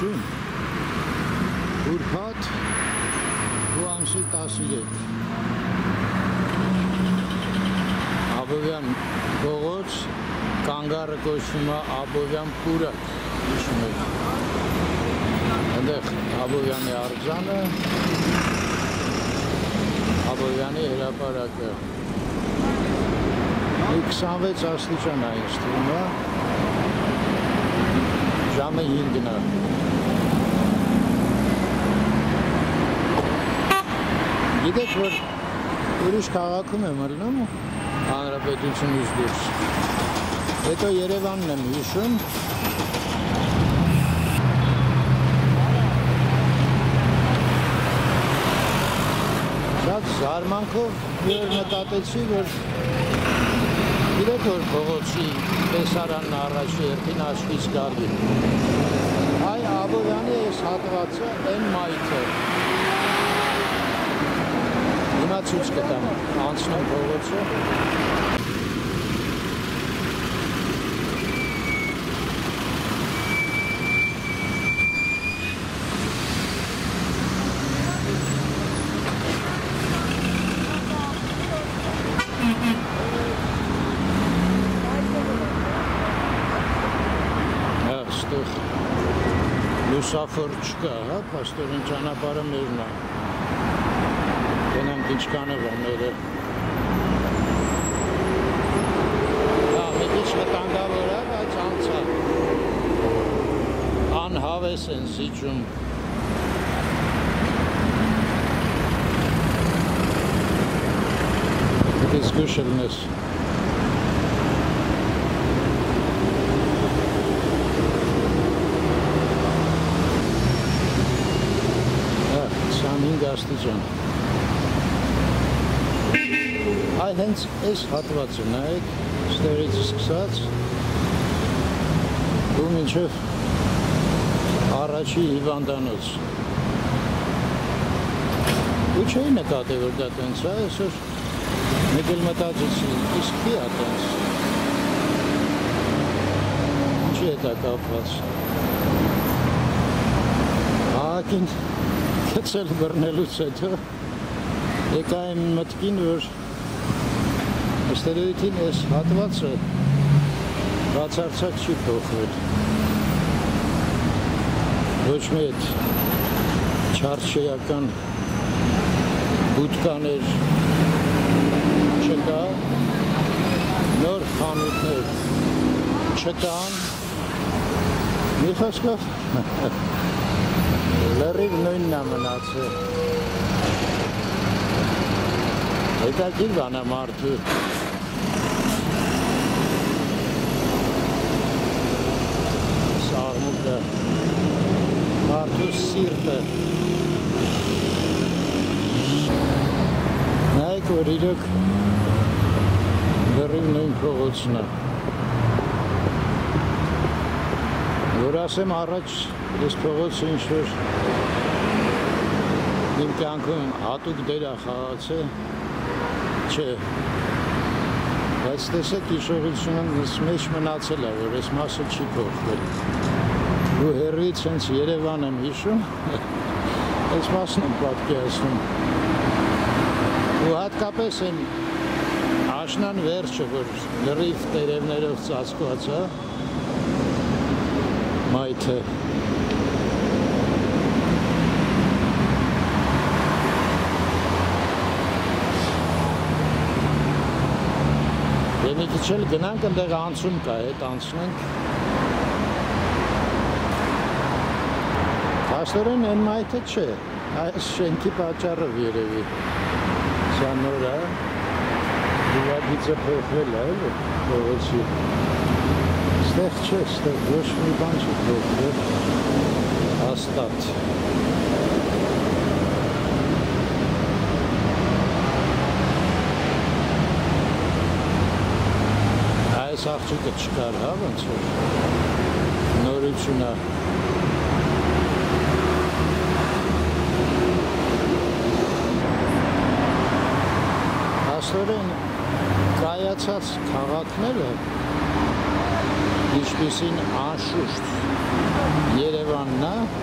Ողջույն։ Ուրբաթ ամսի 13 Աբովյան փողոց կանգառը կոչվում է Աբովյան պուրակ, հիշում եք։ Այնտեղ Աբովյանի արձանը, Աբովյանի հրապարակը։ 26 աստիճան է ինձ թվում է։ Ժամը 5-ն է։ Գիտեք, որ ուրիշ քաղաքում եմ ելնում հանրապետությունից դուրս։ Հետո Երևանն եմ հիշում։ Շատ զարմանքով մի օր մտածեցի, որ գիտեք, որ փողոցի տեսարանն առաջի հերթին աչքից գալի։ Այ Աբովյանի այս հատվածը այն մայթը։ Հիմա ցույց կտամ, անցնում փողոցը։ Այստեղ լուսավոր չկա, հա, փաստորեն ճանապարհը մերն է։ Գնանք ինչքան է վաները։ Հա, մի քիչ վտանգավոր է, բայց անցա։ Անհավես են զիջում։ Դες գուշելնես։ Հա, 25 աստիճան։ Այ հենց այս հատվածը նայեք, ստերից սկսած ու մինչև առաջի հիվանդանոց։ Ու չէի նկատի, որ դա տենց է, այսօր մեկ էլ մտածեցի, իսկ մի է տենց։ Ինչի է դա կապված։ Ահագին գծել բռնելուց հետո եկա իմ մտքին, որ Ստերեյթին այս հատվածը բացարձակ չի փոխվել։ Ոչ մի այդ չարչեական բուտկաներ չկա, նոր խանութներ չկան, մի խոսքով լրիվ նույնն է մնացել։ Հետաքրքիր բան է մարդու։ Սաղմուկը, մարդու սիրտը։ Նայեք, որ իրոք լրիվ նույն փողոցն է։ Որ ասեմ առաջ այս փողոցը ինչ-որ իմ կյանքում հատուկ դեր է խաղացել, չէ, բայց տեսեք հիշողությունը ինձ մեջ մնացել է, որ այս մասը չի փոխվել։ Ու հեռվից հենց Երևան եմ հիշում, այս մասն եմ պատկերացնում։ Ու հատկապես այն աշնան վերջը, որ լրիվ տերևներով ծածկված է, մայթը։ Մի քիչ էլ գնանք, այնտեղ անցում կա, հետ անցնենք։ Փաստորեն այն մայթը չէ, այս շենքի պատճառով երևի։ Սա նոր է, դիվագիծը փոխվել է, էլի, փողոցի։ Ստեղ չէ, ստեղ ոչ մի բան չի փոխվել, հաստատ։ Այս աղջիկը չկար, հա, ոնց որ նորություն է։ Աստորեն կայացած քաղաքները ինչպիսին անշուշտ Երևանն է,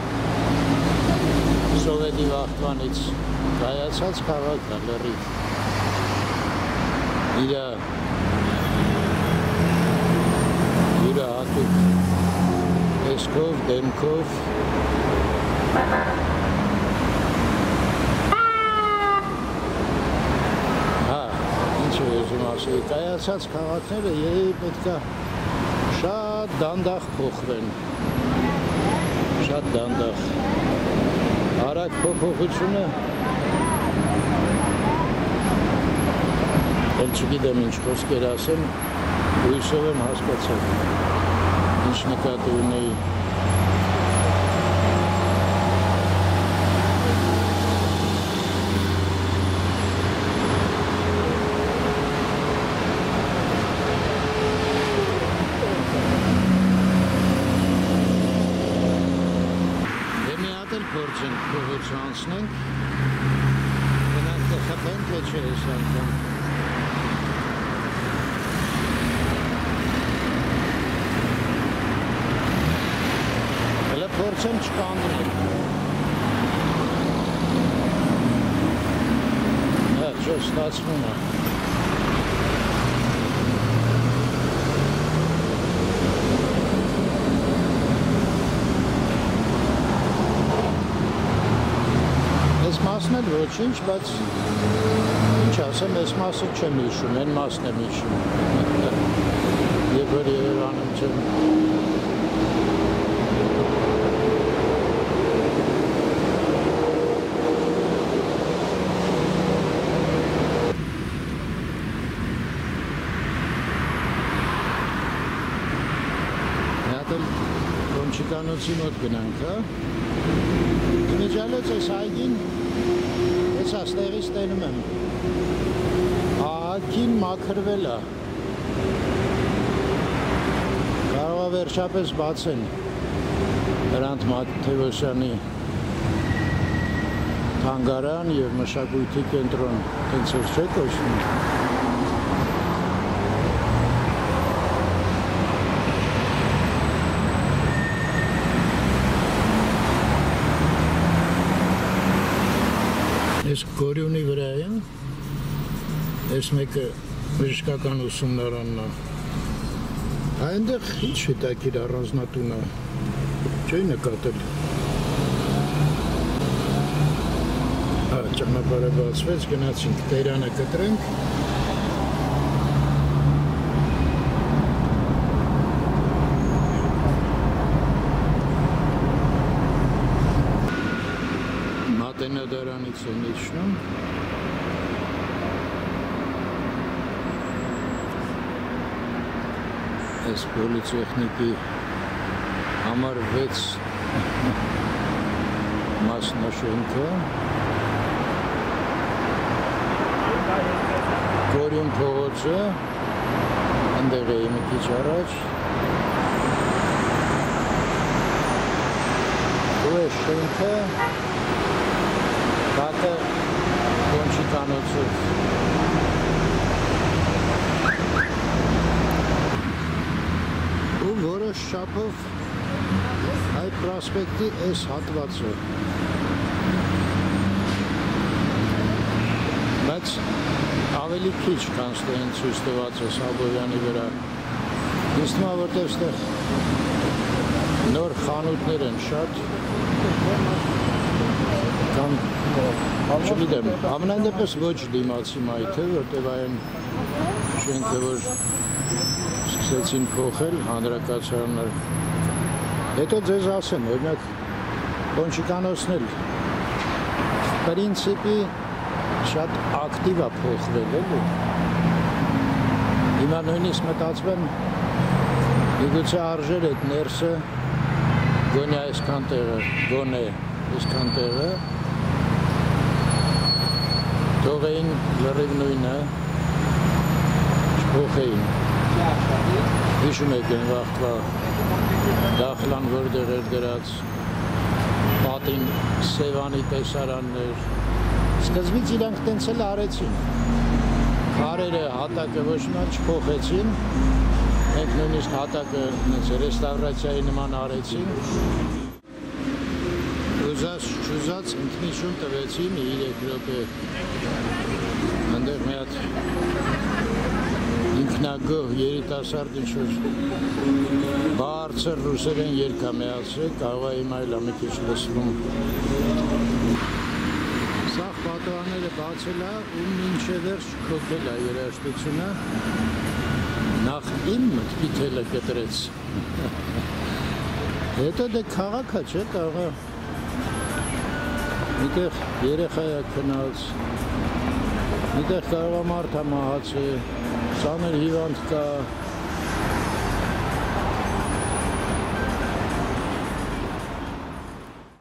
ավելի վաղտվանից կայացած քաղաք է լրիվ իր հատուկ տեսքով, դեմքով ինչ է ուզում ասել, կայացած քաղաքները երևի պետք է շատ դանդաղ փոխվեն, շատ դանդաղ, արագ փոփոխությունը էլ չգիտեմ ինչ խոսքեր ասեմ, հույսով եմ հասկացել, ինչ նկատի ունեի։ Փորձենք փողոց անցնենք, գնանք կխփենք, թե չէ այս անգամ։ Հələ փորձեմ չկանգնել։ Չէ, ստացվում է։ Այս մասն էլ ոչինչ, բայց ինչ ասեմ, այս մասը չեմ հիշում, այն մասն եմ հիշում, երբ որ Երևանում չեմ։ Հատ էլ Կոնչիկանոցի մոտ գնանք, հա։ Իմիջալոց այս այգին ես աստեղից տենում եմ, ահագին մաքրվել է, կարող է վերջապես բացեն Հրանտ Մաթևոսյանի թանգարան և մշակույթի կենտրոն, տենց էր չէ կոչվում։ Ես Գորյունի վրա եմ, ես մեկը բժշկական ուսումնարանն է, այնտեղ ինչ հետաքրքիր առանձնատուն է, չէի նկատել։ Ճանապարհը բացվեց, գնացինք Տերանը կտրենք։ Մատենադարանից եմ իջնում։ Այս պոլիտեխնիկի համար 6 մասնաշենքը, Գորյուն փողոցը, այնտեղ էի մի քիչ առաջ, ու այս շենքը բակը Կոնչիկանոցով։ Ու որոշ չափով այդ պրոսպեկտի այս հատվածը։ Բայց ավելի քիչ քան ստեն ցույց տված է Սաբոյանի վրա։ Ինձ թվում է, որտեղ ստեղ նոր խանութներ են շատ։ Կամ չգիտեմ, ամենայն դեպս ոչ դիմացի մայթե, որտեղ այն շենքը, որ սկսեցին փոխել հանրակացարաններ։ Հետո ձեզ ասեմ, օրինակ Կոնչիկանոցն էլ պրինցիպի շատ ակտիվ է փոխվել, էլի։ Հիմա նույնիսկ մտածում եմ, միգուցե արժեր այդ ներսը գոնե այսքան տեղը, գոնե այսքան տեղը թողեին լրիվ նույնը, չփոխեին։ Հիշում եք այն վաղտվա դախլան, որտեղ էր դրած պատին Սևանի տեսարաններ։ Սկզբից իրանք տենց էլ արեցին։ Քարերը, հատակը ոչ մի չփոխեցին։ Մենք նույնիսկ հատակը ռեստավրացիայի նման արեցին։ չուզած ինքնիշուն տվեցի մի 3 րոպե այնտեղ մի հատ ինքնագոհ երիտասարդ ինչ-որ բարձր ռուսերեն երգ ա միացրել, կարող է հիմա էլ ա մի քիչ լսվում։ Սաղ պատուհանները բացել ա ու մինչև վերջ քոքել ա երաժշտությունը, նախ իմ մտքի թելը կտրեց։ Հետո դե քաղաք ա չէ, կարող է միտեղ երեխա ա քնած, միտեղ կարող է մարդ ա մահացել, ծանր հիվանդ կա,